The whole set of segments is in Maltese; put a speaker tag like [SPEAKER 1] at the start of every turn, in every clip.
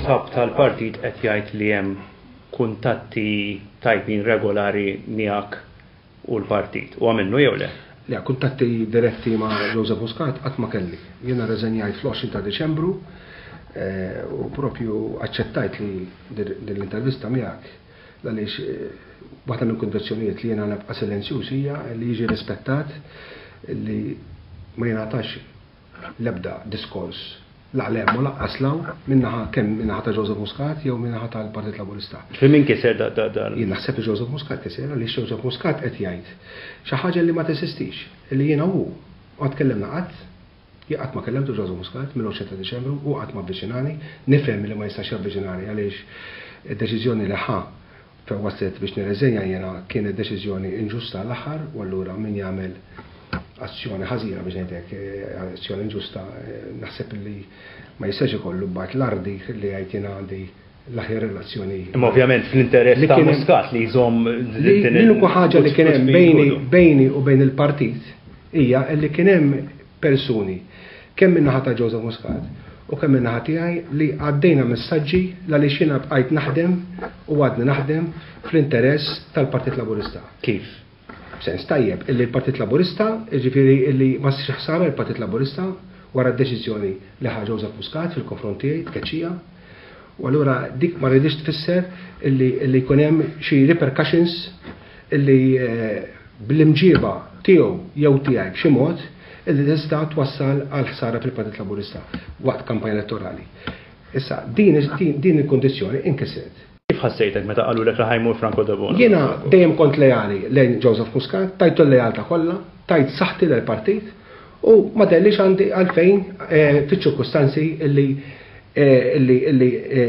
[SPEAKER 1] il-kap tal-partit qed jgħid li hemm kuntatti tajbin regolari miegħek u l-partit. U għamennu jew le?
[SPEAKER 2] Le, kuntatti diretti ma' Joseph Muscat qatt ma kelli. Jiena reżenjajt fl-20 ta' Deċembru u propju aċċettajt li din l-intervista miegħek għaliex waħda mill-kundizzjonijiet li jiena nibqa' silenzjuż hija li jiġi rispettat li ma jingħatax l-ebda diskors laqlem u laqqas law minnaħa kemm minnaħa ta' Joseph Muscat jew minnaħa tal-Partit Laburista.
[SPEAKER 1] Min kiser
[SPEAKER 2] Jien naħseb li Joseph Muscat kiser li Joseph Muscat qed jgħid xi ħaġa li ma teżistix li jiena hu qatt kellemna qatt ma kellemtu Joseph Muscat mill-20 ta' Diċembru u qatt ma avviċinani, nifhem li ma jistax javviċinani għaliex id-deċiżjoni li ħa fejn waslet biex nirreżenja jiena kienet deċiżjoni inġusta l-aħħar u allura min jagħmel azzjoni ħażina biex ngħidlek azzjoni inġusta naħseb li ma jistax ikollu mbagħad l-ardi li għajt jiena għandi l-aħjar relazzjoni.
[SPEAKER 1] Imma ovvjament fl-interess ta' Muscat li jżomm
[SPEAKER 2] l-unika ħaġa li kien hemm bejni u bejn il-partit hija li kien hemm persuni kemm min-naħa ta' Joseph Muscat u kemm min-naħa tiegħi li għaddejna messaġġi għaliex jiena bqajt naħdem u għadni naħdem fl-interess tal-Partit Laburista.
[SPEAKER 1] Kif?
[SPEAKER 2] Sens tajjeb, illi l-Partit Laburista, ġifiri illi ma s-siex ħsara l-Partit Laburista wara d-deċiżjoni li ħa Joseph Muscat fil-konfrontijiet tkeċċija. U allura dik ma rridix tfisser illi jkun hemm xi repercussions illi bl-imġiba tiegħu jew tiegħek b'xi mod illi tista' twassal għal ħsara fil-Partit Laburista waqt kampanja elettorali. Issa din il-kundizzjoni inkisret.
[SPEAKER 1] Kif ħassejtek meta qalu lek li ħajmur Franco Dabona?
[SPEAKER 2] Jiena dejjem kont lejali lejn Joseph Muscat, tajtu l-lejalta kollha, tajt saħħti lill-partit u ma dellix għandi għalfejn fiċ-ċirkustanzi illi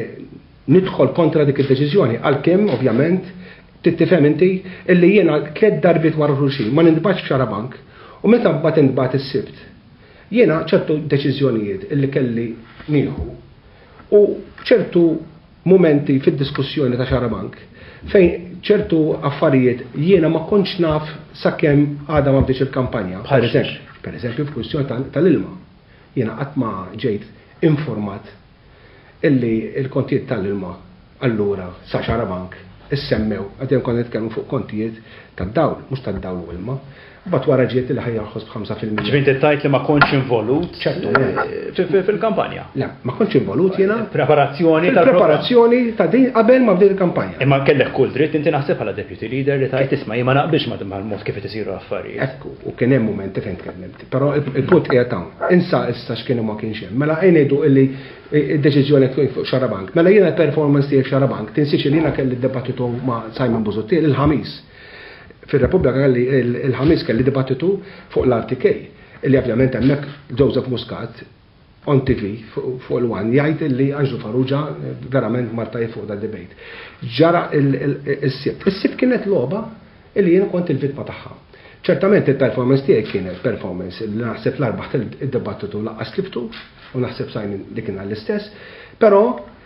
[SPEAKER 2] nidħol kontra dik id-deċiżjoni għalkemm ovvjament tittifhem inti illi jiena tliet darbit wara xulxin ma nintbagħtx f'Xarabank u meta mbagħad intbagħat is-sibt jiena ċertu deċiżjonijiet illi kelli nieħu u ċertu momenti fid-diskussjoni ta' Xarabank fejn ċertu affarijiet jiena ma kontx naf sakemm għadha ma bdiex il-kampanja. Per eżempju f'kwistjoni tal-ilma. Jiena qatt ma ġejt informat illi l-kontijiet tal-ilma allura sa Xarabank issemmew għadhem kont nitkellmu fuq kontijiet tad-dawl, mhux tad-dawl u ilma. Bat wara ġiet li ħajjarħos b'5%.
[SPEAKER 1] Ġbint tajt li ma kontx involut fil-kampanja.
[SPEAKER 2] Le, ma kontx involut jiena.
[SPEAKER 1] Preparazzjoni
[SPEAKER 2] ta' din qabel ma bdiet il-kampanja.
[SPEAKER 1] Imma kellek kull dritt inti naħseb bħala deputy leader li tajt isma' jien ma naqbilx mal-mod kif qed isiru affarijiet.
[SPEAKER 2] Ekku, u kien hemm mumenti fejn tkellimt. Però il-punt qiegħed hawn. Insa issa x'kienu ma kienx hemm. Mela ngħidu illi id-deċiżjoni tkun fuq Xarabank. Mela jiena l-performance tiegħi f'Xarabank tinsiex li jiena kelli d-dibattitu ma' Simon Busuttil il-ħamis. Fil-Repubblika kelli il-ħamis kelli dibattitu fuq l-RTK, illi ovvjament hemmhekk Joseph Muscat on TV fuq il-1 jgħid li Anġlu Farrugia verament martaj fuq dal-debate. Ġara is-sibt. Is-sibt kienet logħba illi jien kont il-vittma tagħha. Ċertament il-performance tiegħi kienet performance li naħseb l-arbaħ id-dibattitu laqqas liftu u naħseb Simon li kien għall-istess, però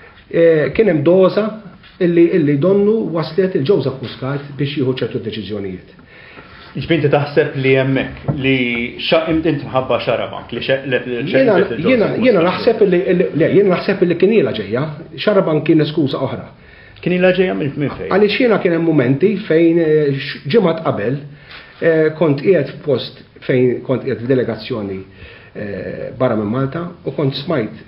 [SPEAKER 2] kien hemm doża illi donnu waslet il-Joseph Muscat biex jieħu ċertu deċiżjonijiet.
[SPEAKER 1] Ġbinti taħseb li hemmhekk li inti mħabba Xarabank li
[SPEAKER 2] jiena naħseb li kien ilha ġejja, Xarabank kien eskuża oħra.
[SPEAKER 1] Kien ilha ġejja minn fejn?
[SPEAKER 2] Għaliex jiena kien hemm mumenti fejn ġimgħat qabel kont qiegħed f'post fejn kont qiegħed f'delegazzjoni barra minn Malta u kont smajt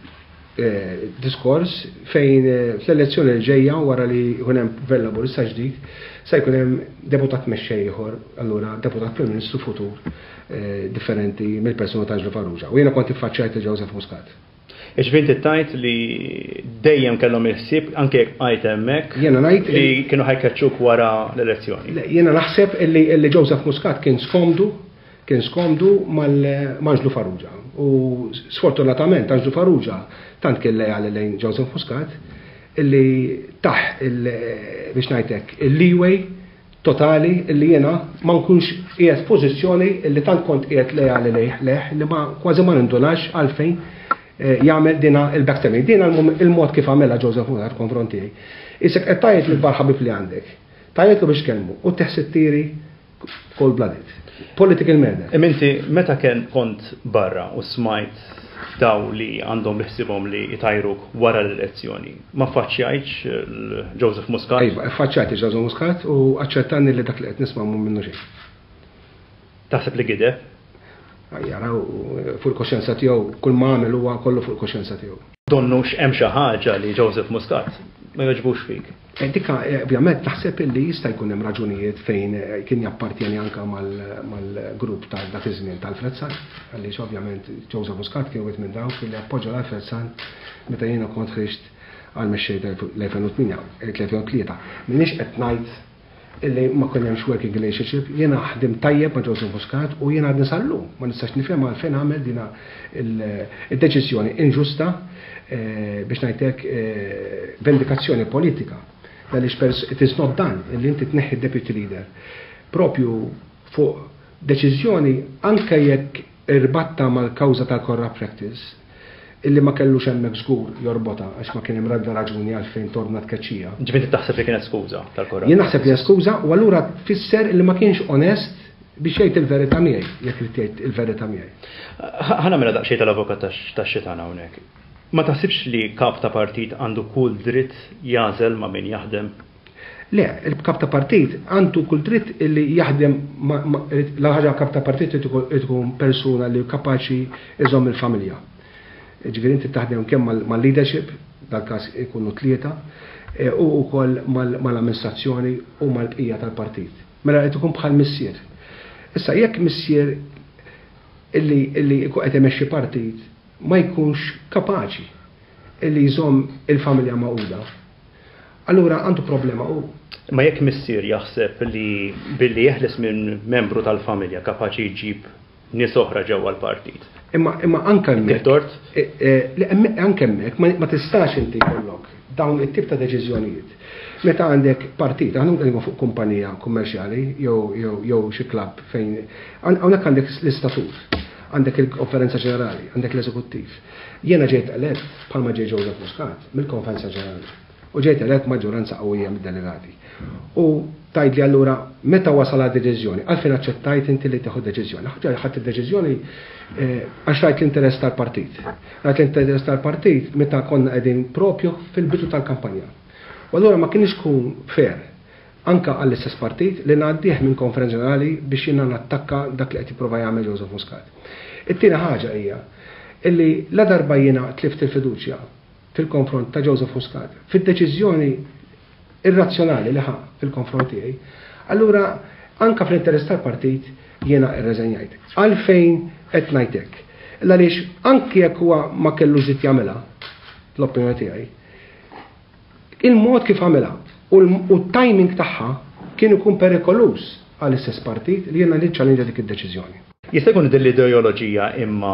[SPEAKER 2] diskors fejn fl-elezzjoni l-ġejja wara li jkun hemm gvern laburista ġdid se jkun hemm deputat mexxej ieħor, allura deputat Prim Ministru futur differenti mill-persuna ta' Anġlu Farrugia. U jiena kont iffaċċjajt Joseph Muscat.
[SPEAKER 1] Iġbinti tajt li dejjem kellhom il-ħsieb anke qajt hemmhekk li kienu ħajkeċċuk wara l-elezzjoni.
[SPEAKER 2] Jiena naħseb illi Joseph Muscat kien skomdu mal-Anġlu Farrugia. U sfortunatament Anġlu Farrugia tant kien lejali lejn Joseph Muscat illi taħ biex ngħidlek il-leeway totali illi jiena ma nkunx qiegħed f'pożizzjoni illi tant kont qiegħed lejali lejh li ma kważi ma nindunax għalfejn jagħmel dina il-backstabbing. Dina il-mod kif għamilha Joseph Muscat konfront tiegħi. Issek qed tajjed lill-bar ħabib li għandek. Tajjed biex kelmu u teħsib tiri cold blooded. Political murder.
[SPEAKER 1] Inti meta kont barra u smajt daw li għandhom biħsibhom li jtajruk wara l-elezzjoni. Ma faċċjajtx Joseph Muscat?
[SPEAKER 2] Iva, faċċajt Joseph Muscat u aċċertani li dak li qed nisma' mhu minnu xejn.
[SPEAKER 1] Taħseb li gideb?
[SPEAKER 2] Jaraw fuq il-koxjenza tiegħu kull ma għamel huwa kollu fuq il-koxjenza tiegħu.
[SPEAKER 1] Donnux hemm xi ħaġa li Joseph Muscat ma jogħġbux fik.
[SPEAKER 2] Dikka, ovvjament, naħseb illi jista' jkun hemm raġunijiet fejn kien jappartjeni anke mal-grupp ta' dak iż-żmien tal-Fred Sand, għaliex ovvjament Joseph Muscat kien wieħed minn dawk li appoġġja l-Fred Sand meta jiena kont ħriġt għal mexxej l-2003. M'iniex qed ngħid illi ma kien hemmx working relationship, jiena ħdim tajjeb ma' Joseph Muscat u jiena għad nisallu, ma nistax nifhem għalfejn għamel dina il-deċiżjoni inġusta biex ngħidlek vendikazzjoni politika. Għaliex it is not done, illi inti tneħħi deputy leader. Propju fuq deċiżjoni anke jekk irbatta mal-kawża tal-corrupt practice, illi ma kellux hemmhekk żgur jorbota għax ma kien hemm radda raġuni għalfejn torna tkeċċija.
[SPEAKER 1] Ġifieri taħseb li kienet skuża tal-corrupt?
[SPEAKER 2] Jien naħseb li skuża u allura tfisser illi ma kienx onest biex jgħid il-verità miegħi, jekk irid jgħid il-verità miegħi.
[SPEAKER 1] Ħana mela daqsxejn tal-avukat tax-xitana hawnhekk. Ma taħsibx li kap ta' partit għandu kull dritt jażel ma' min jaħdem?
[SPEAKER 2] Le, il-kap ta' partit għandu kull dritt illi jaħdem l-ħaġa kap ta' partit tkun persuna li kapaċi iżomm il-familja. Ġifieri inti taħdem kemm mal-leadership, dal-każ ikunu tlieta, u wkoll mal-amministrazzjoni u mal-bqija tal-partit. Mela qed ikun bħal missier. Issa jekk missier illi qed imexxi partit ma jkunx kapaċi illi jżomm il-familja maqda, allura għandu problema u.
[SPEAKER 1] Ma jekk missier jaħseb li billi jeħles minn membru tal-familja kapaċi jġib nies oħra ġewwa l-partit.
[SPEAKER 2] Imma anke hemmhekk anke hemmhekk ma tistax inti jkollok dawn it-tip ta' deċiżjonijiet. Meta għandek partit, għandek fuq kumpanija kummerċjali jew xi klabb fejn hawnhekk għandek l-istatut, għandek il-konferenza ġenerali, għandek l-eżekuttiv. Jiena ġejt elett bħalma ġej Joseph Muscat mill-konferenza ġenerali u ġejt elett maġġoranza qawwija mid-delegati. U tajt li allura meta wasal deċiżjoni, għalfejn aċċettajt inti li tieħu deċiżjoni. Ħadd id-deċiżjoni għax rajt l-interess tal-partit. Rajt l-interess tal-partit meta konna qegħdin propju fil-bidu tal-kampanja. U allura ma kienx kun fair anka għall-istess partit li ngħaddih minn konferenza ġenerali biex jiena nattakka dak li qed jipprova jagħmel Joseph Muscat. It-tieni ħaġa hija illi la darba jiena tlift il-fiduċja fil-konfront ta' Joseph Muscat fid-deċiżjoni irrazzjonali li ħa fil-konfront tiegħi, allura anka fl-interess tal-partit jiena irreżenjajt. Għalfejn qed ngħidlek. Għaliex anke jekk huwa ma kellu żied jagħmilha l-opinjoni tiegħi, il-mod kif għamilha u t-timing tagħha kien ikun perikolus għall-istess partit li jiena li ċċallenġa dik id-deċiżjoni.
[SPEAKER 1] Jista' jkun din l-ideoloġija imma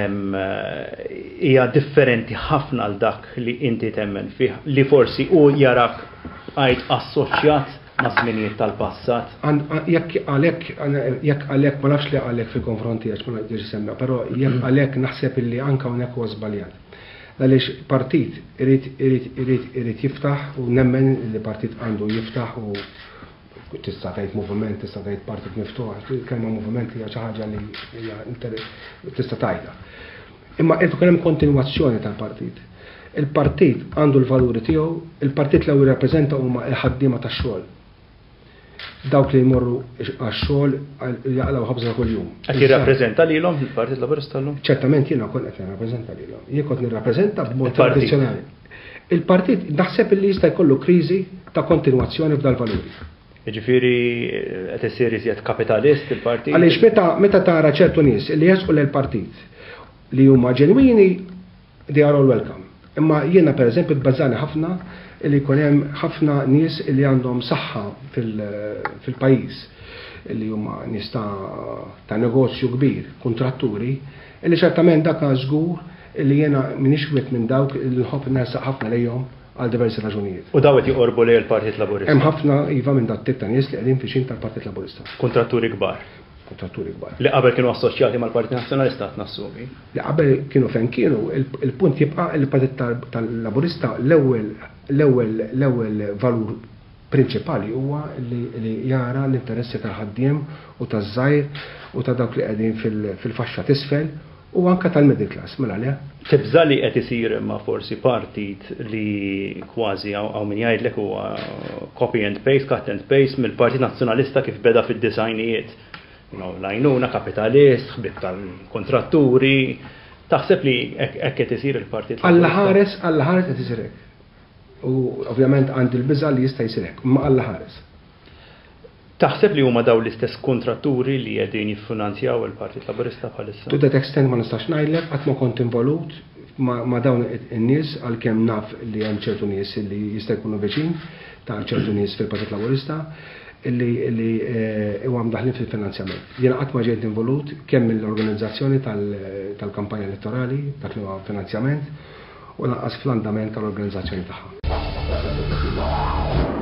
[SPEAKER 1] hija differenti ħafna għal dak li inti temmen fih li forsi hu jarak għajt assoċjat ma' żminijiet tal-passat.
[SPEAKER 2] Jekk għalhekk ma nafx li għalhekk fil-konfronti għax ma naqdirx semma, però jekk għalhekk naħseb illi anke hawnhekk huwa żbaljat. Għaliex partit irid jiftaħ u nemmen li partit għandu jiftaħ u tista' tgħid moviment, tista' tgħid partit miftuħ, kelma moviment hija xi ħaġa li hija tista' tgħidha. Imma qed ikun hemm kontinwazzjoni tal-partit. Il-partit għandu l-valuri tiegħu, il-partit li jirrappreżenta huma l-ħaddiema tax-xogħol. Dawk li jmorru għax-xogħol jaqlaw ħabża kuljum.
[SPEAKER 1] Qed jirrappreżenta lilhom il-Partit Laburista llum?
[SPEAKER 2] Ċertament jiena kont qed nirrappreżenta lilhom. Jien kont nirrappreżenta b'mod tradizzjonali. Il-partit naħseb li jista' jkollu kriżi ta' kontinwazzjoni f'dal valuri.
[SPEAKER 1] Jiġifieri qed isir iżjed kapitalist il-partit?
[SPEAKER 2] Għaliex meta tara ċertu nies li jesqu lill-partit li huma ġenwini they are all welcome. Imma jiena pereżempju tbażżani ħafna li jkun hemm ħafna nies li għandhom saħħa fil-pajjiż li huma nies ta' negozju kbir, kontratturi, li ċertament dak żgur li jiena m'iniex wieħed minn dawk li nħobb nersaq ħafna lejhom għal diversi raġunijiet.
[SPEAKER 1] U dawet joqorbu lejn il-Partit Laburista?
[SPEAKER 2] Hemm ħafna iva minn dat tip ta' nies li qegħdin fixin tal-Partit Laburista.
[SPEAKER 1] Kontratturi kbar?
[SPEAKER 2] Kontratturi kbar.
[SPEAKER 1] Li qabel kienu assoċjati mal-Partit Nazzjonalista nassumi?
[SPEAKER 2] Li qabel kienu fejn kienu, il-punt jibqa' il-Partit tal-Laburista l-ewwel valur prinċipali huwa li jara l-interessi tal-ħaddiem u taż-żgħir u ta' dawk li qegħdin fil-faxxa t'isfel u anka tal-middle class, mela le.
[SPEAKER 1] Tibża li qed isir ma' forsi partit li kważi għaw min jgħidlek huwa copy and paste, cut and paste mill-Partit Nazzjonalista kif beda fid-disajnijiet. Lajnuna, kapitalist, ħbib tal-kontratturi. Taħseb li hekk qed isir il-Partit
[SPEAKER 2] Alla ħares qed isir hekk. U ovvjament għandi l-biża li jista' jsir hekk, ma alla ħares.
[SPEAKER 1] Taħseb li huma daw l-istess kontratturi li qegħdin jiffinanzjaw il-Partit Laburista bħalissa?
[SPEAKER 2] To that extent ma nistax ngħidlek qatt ma kont involut ma dawn in-nies għalkemm naf li hemm ċertu nies li jista' jkunu viċin ta' ċertu nies fil-Partit Laburista illi huwa mdaħlin fil-finanzjament. Jiena qatt ma ġejt involut kemm mill-organizzazzjoni tal-kampanja elettorali dak li huwa finanzjament u lanqas fl-andament tal-organizzazzjoni tagħha.